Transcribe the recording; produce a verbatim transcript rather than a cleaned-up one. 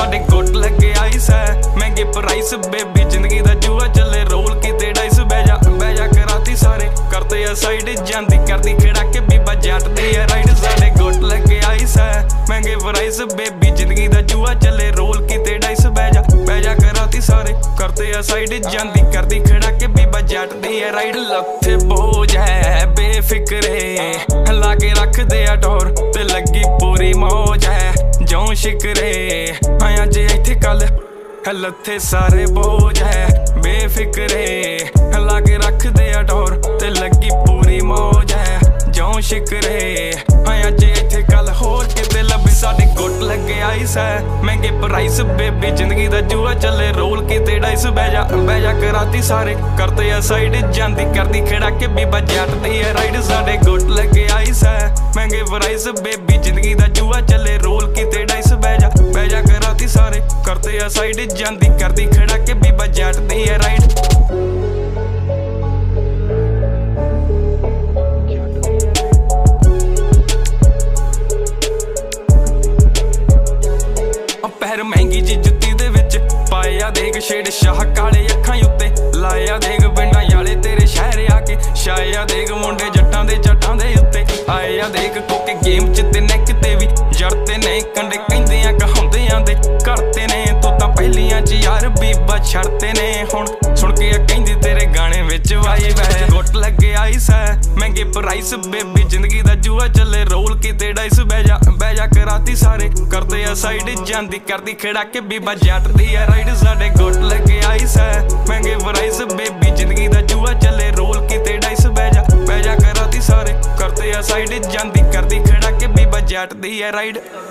साडे गोट लगे आइस है महंगे प्राइस बेबी जिंदगी दा जुआ चले रोल किते डाइस बैजा बैजा कराती सारे करते आ साइड जांदी करदी खड़ा के बीबा जट दी है राइड साडे गोट लगे आइस है महंगे प्राइस बेबी जिंदगी दा जुआ चले रोल किते डाइस बैजा बैजा कराती सारे करते आ साइड जांदी करदी खड़ा के बीबा जट दी है राइड लथे बोझ है बेफिक्रे लाके रख दे डोर ते लगी पूरी मौज है जो शिकरे आया जे इत्थे कल लथे सारे बोझ है बेफिक्रे लाके रख दे डोर ते लगी पूरी मौज है जो शिकरे आया जे इत्थे कल होर किते लभे साडे गुट लगे आइस है महंगे प्राइस बेबी जिंदगी दा जुआ चले रोल किते डाइस बैजा बैजा कराती सारे करते आ साइड जांदी करदी खड़ा के बीबा जट दी है राइड साडे गुट लगे आइस है महंगे प्राइस बेबी जिंदगी दा जुआ चले रोल किते डाइस बैजा बैजा कराती सारे करते आ साइड जांदी करदी खड़ा के बीबा जट दी है राइड पैर महंगी जी जुत्ती दे विच पाया देख शेड शाह काले अखां उत्ते लाया देख पिंडां याले तेरे शहर आके छाया देख मुंडे जट्टां दे जट्टां दे उत्ते आया देख कोके गेम च ते नैक ते भी जड़ते ने कंडे कहंदे आ कहाउंदियां दे करते ने तू तां पहलियां च यार बीबा छड़ते ने हुण सुण के कहंदी तेरे गाने विच वाइब है गुट लगे आइस है महंगे प्राइस बेबी जिंदगी दा जुआ चले रोल किते डाइस बैजा बैजा कराती सारे करते आ साइड जांदी करदी खड़ा के बीबा जट दी है राइड साडे गुट लगे आइस है महंगे प्राइस बेबी जिंदगी दा जुआ चले रोल किते डाइस बैजा बैजा कराती सारे करते आ साइड जांदी करदी खड़ा के बीबा जट दी है राइड।